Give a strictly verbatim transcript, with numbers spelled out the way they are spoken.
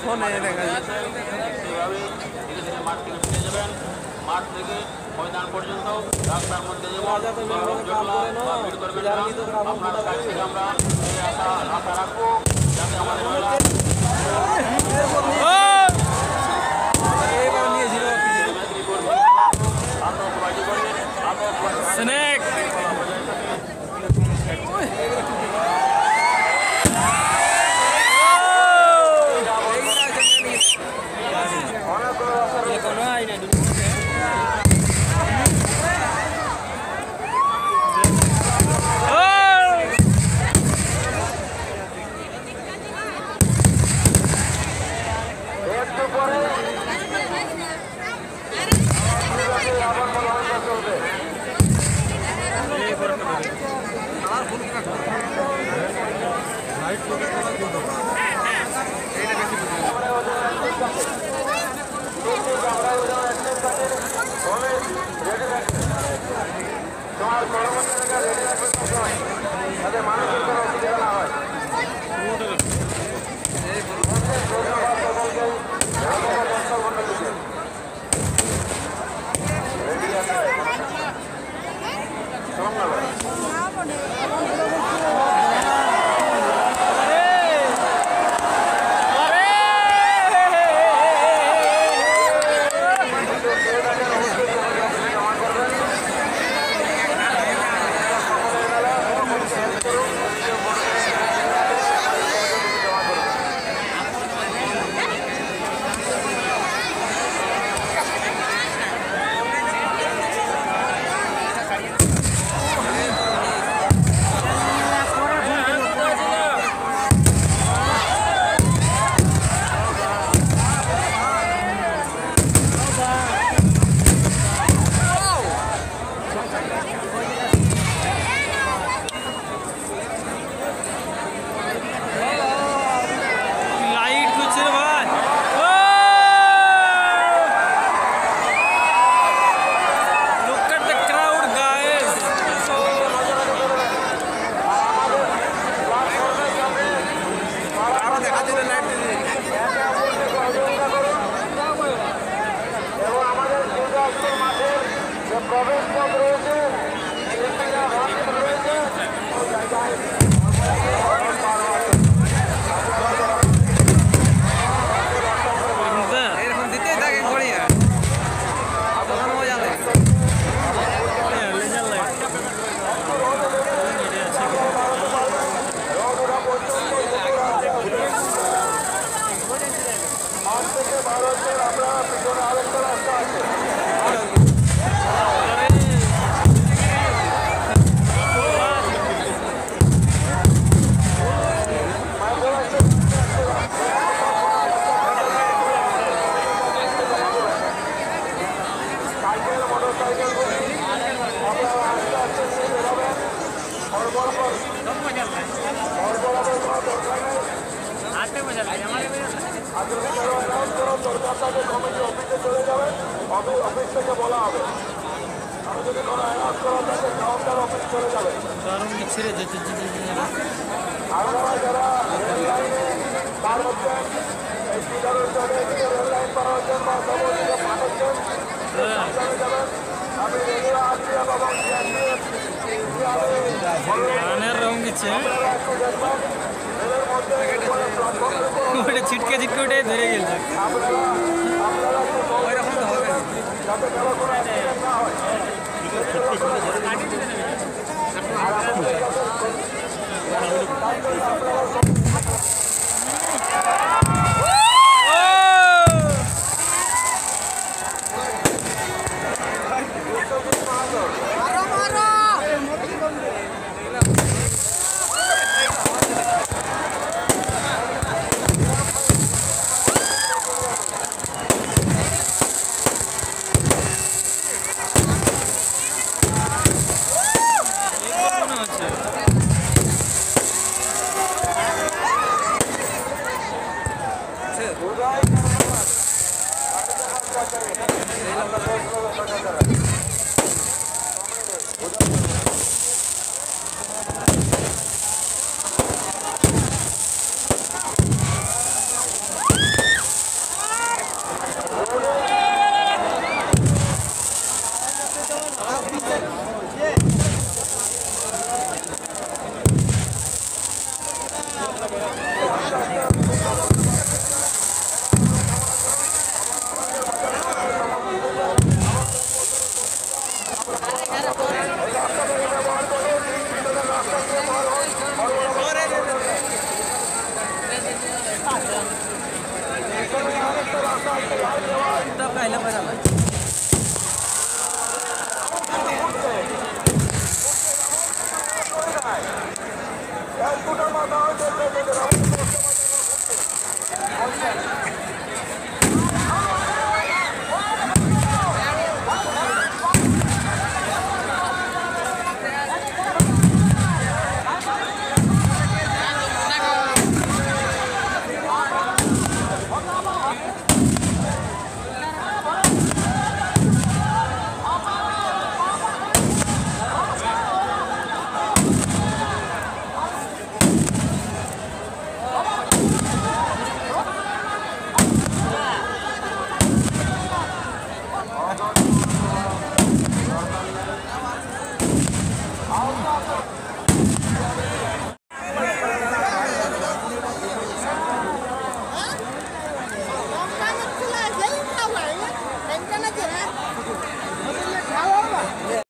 মাঠ থেকে ফিরে যাবেন, মাঠ থেকে ময়দান পর্যন্ত রাস্তার মধ্যে আপনার কাছ থেকে আমরা আশা আশা রাখবো যাতে আমাদের স্নেক তোমার কর্মচারীরা রেডি রাখবে তাদের মানুষের কোনো অসুবিধা না হয়। প্রবেশ পথ রয়েছে রয়েছে এরকম দিতেই থাকে ঘড়িয়া আপনার মজা লাগে ভারতের আমরা পিছনে আরেকটা রাস্তা আছে। অফিস থেকে বলা হবে আমি যদি কোনো অ্যানাউন্স করা থাকে কাউন্টার অফিস চলে যাবে। আপনারা যারা রেল লাইনে পার হচ্ছেন এই পিলারের চলে রেল লাইন পার হচ্ছেন বা সবদিকে পার হচ্ছেন চলে যাবেন। আমি রেলওয়ে আত্মীয় এবং ছিটকে ছিটকে উঠে ধরে গেছে। আপনারা